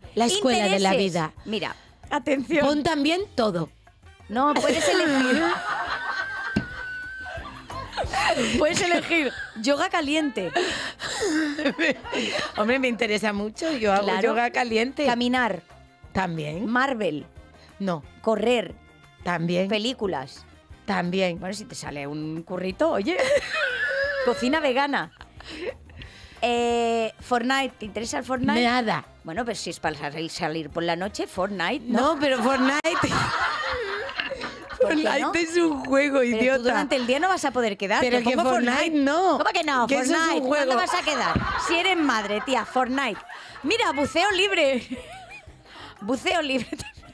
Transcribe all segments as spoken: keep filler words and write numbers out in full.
La escuela de la Intereses. vida. Mira, atención. Pon también todo. No, puedes elegir. Puedes elegir yoga caliente. Hombre, me interesa mucho. Yo hago Claro. yoga caliente. Caminar, También. Marvel, No. correr, También. películas. También. Bueno, si te sale un currito, oye. Cocina vegana. Eh, Fortnite, ¿te interesa el Fortnite? Nada. Bueno, pues si es para salir, salir por la noche, Fortnite, ¿no? No, pero Fortnite. ¿Por qué Fortnite no? es un juego, Pero idiota. tú durante el día no vas a poder quedar. Pero Te que pongo Fortnite no. ¿Cómo que no? Que eso es un Fortnite. juego. ¿Dónde vas a quedar? Si eres madre, tía, Fortnite. Mira, buceo libre. Buceo libre.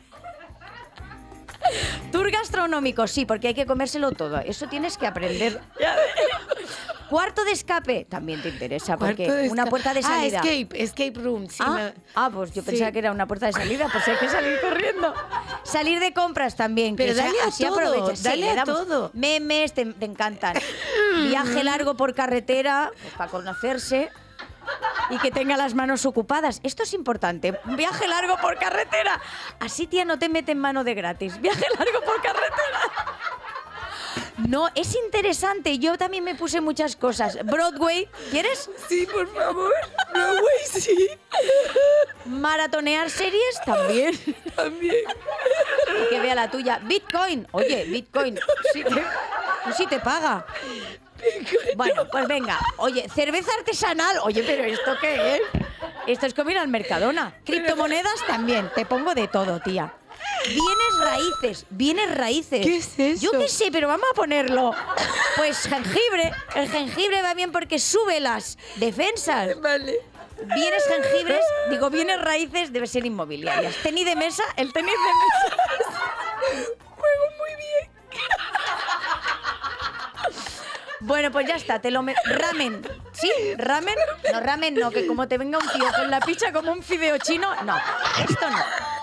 Tour gastronómico, sí, porque hay que comérselo todo. Eso tienes que aprender. Cuarto de escape, también te interesa, porque Cuarto de una esca- puerta de salida. Ah, escape, escape room. Sí, ah, me- ah, pues yo sí. pensaba que era una puerta de salida, pues hay que salir corriendo. Salir de compras también. que Pero sea- dale a así todo, aprovechas. Sí, dale le a damos todo. Memes, te, te encantan. Viaje largo por carretera, pues para conocerse. Y que tenga las manos ocupadas. Esto es importante. Viaje largo por carretera. Así, tía, no te meten mano de gratis. Viaje largo por carretera. No, es interesante. Yo también me puse muchas cosas. Broadway, ¿quieres? Sí, por favor. Broadway, sí. Maratonear series, también. También. Y que vea la tuya. Bitcoin. Oye, Bitcoin. Sí te, sí te paga. Bueno, pues venga. Oye, cerveza artesanal. Oye, pero ¿esto qué es? Esto es como ir al Mercadona. Criptomonedas también. Te pongo de todo, tía. Bienes raíces. Bienes raíces. ¿Qué es eso? Yo qué sé, pero vamos a ponerlo. Pues jengibre. El jengibre va bien porque sube las defensas. Vale. Bienes jengibres, digo, bienes raíces, debe ser inmobiliarias. Tenis de mesa, el tenis de mesa. Juego muy bien. Bueno, pues ya está, te lo me... Ramen. ¿Sí? ¿Ramen? No, ramen no, que como te venga un tío con la picha como un fideo chino, no. Esto no.